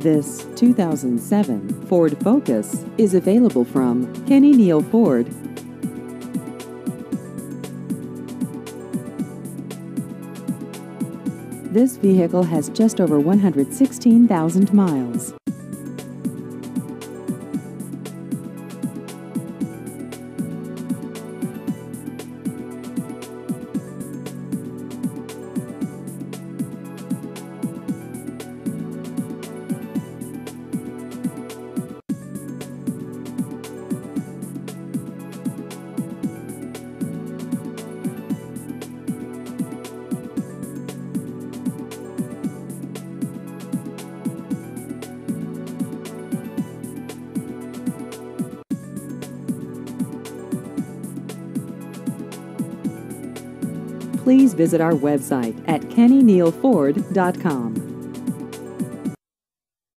This 2007 Ford Focus is available from Kenny Neal Ford. This vehicle has just over 116,000 miles. Please visit our website at kennynealford.com.